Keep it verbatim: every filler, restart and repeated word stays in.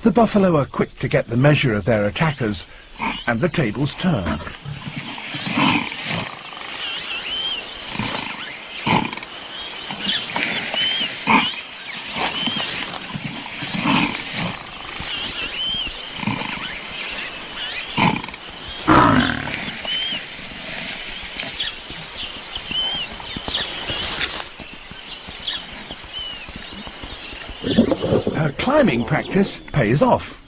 The buffalo are quick to get the measure of their attackers, and the tables turn. Her climbing practice pays off.